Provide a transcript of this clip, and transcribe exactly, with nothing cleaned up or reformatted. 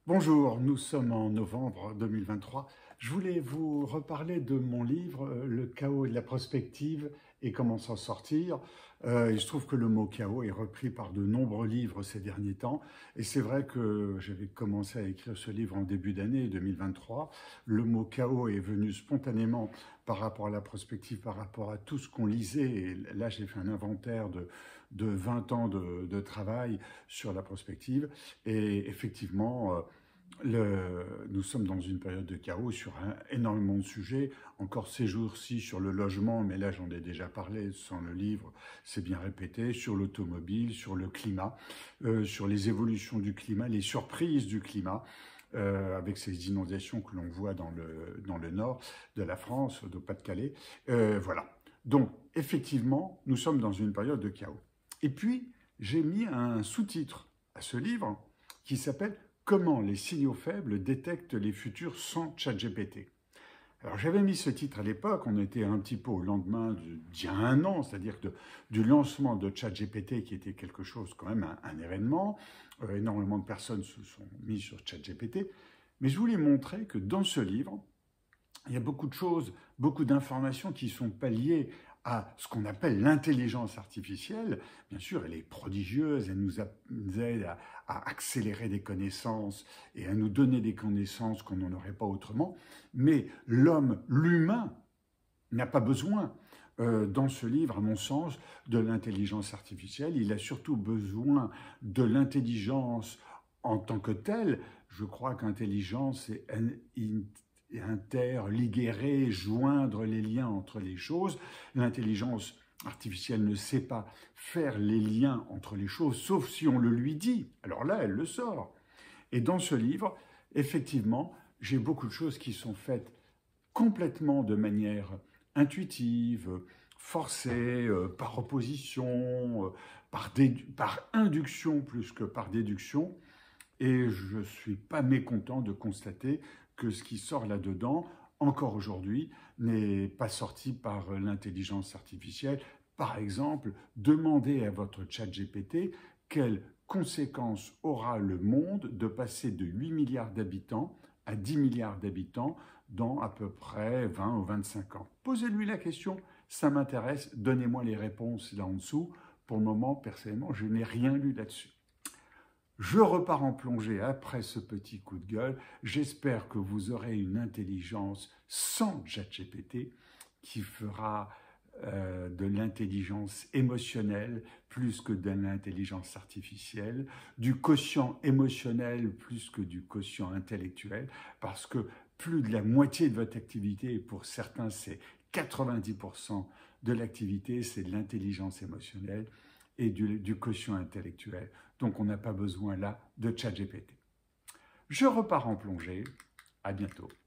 Bonjour, nous sommes en novembre deux mille vingt-trois. Je voulais vous reparler de mon livre euh, Le chaos et la prospective et comment s'en sortir. Euh, il se trouve que le mot chaos est repris par de nombreux livres ces derniers temps. Et c'est vrai que j'avais commencé à écrire ce livre en début d'année deux mille vingt-trois. Le mot chaos est venu spontanément par rapport à la prospective, par rapport à tout ce qu'on lisait. Et là, j'ai fait un inventaire de, de vingt ans de, de travail sur la prospective. Et effectivement, euh, le, nous sommes dans une période de chaos sur un, énormément de sujets. Encore ces jours-ci sur le logement, mais là j'en ai déjà parlé sans le livre, c'est bien répété, sur l'automobile, sur le climat, euh, sur les évolutions du climat, les surprises du climat. Euh, avec ces inondations que l'on voit dans le, dans le nord de la France, de Pas-de-Calais. Euh, voilà. Donc, effectivement, nous sommes dans une période de chaos. Et puis, j'ai mis un sous-titre à ce livre qui s'appelle « Comment les signaux faibles détectent les futurs sans ChatGPT ». Alors j'avais mis ce titre à l'époque, on était un petit peu au lendemain d'il y a un an, c'est-à-dire du lancement de ChatGPT qui était quelque chose quand même, un, un événement. Euh, énormément de personnes se sont mises sur ChatGPT. Mais je voulais montrer que dans ce livre, il y a beaucoup de choses, beaucoup d'informations qui ne sont pas liées à ce qu'on appelle l'intelligence artificielle. Bien sûr, elle est prodigieuse, elle nous, a, nous aide à, à accélérer des connaissances et à nous donner des connaissances qu'on n'en aurait pas autrement. Mais l'homme, l'humain, n'a pas besoin, euh, dans ce livre, à mon sens, de l'intelligence artificielle. Il a surtout besoin de l'intelligence en tant que telle. Je crois qu'intelligence est interliguer, joindre les liens entre les choses. L'intelligence artificielle ne sait pas faire les liens entre les choses, sauf si on le lui dit. Alors là, elle le sort. Et dans ce livre, effectivement, j'ai beaucoup de choses qui sont faites complètement de manière intuitive, forcée, euh, par opposition, euh, par, par induction plus que par déduction. Et je ne suis pas mécontent de constater que ce qui sort là-dedans, encore aujourd'hui, n'est pas sorti par l'intelligence artificielle. Par exemple, demandez à votre ChatGPT quelles conséquences aura le monde de passer de huit milliards d'habitants à dix milliards d'habitants dans à peu près vingt ou vingt-cinq ans. Posez-lui la question, ça m'intéresse, donnez-moi les réponses là en dessous. Pour le moment, personnellement, je n'ai rien lu là-dessus. Je repars en plongée après ce petit coup de gueule. J'espère que vous aurez une intelligence sans ChatGPT qui fera euh, de l'intelligence émotionnelle plus que de l'intelligence artificielle, du quotient émotionnel plus que du quotient intellectuel, parce que plus de la moitié de votre activité, et pour certains c'est quatre-vingt-dix pour cent de l'activité, c'est de l'intelligence émotionnelle et du, du quotient intellectuel. Donc on n'a pas besoin là de ChatGPT. Je repars en plongée. À bientôt.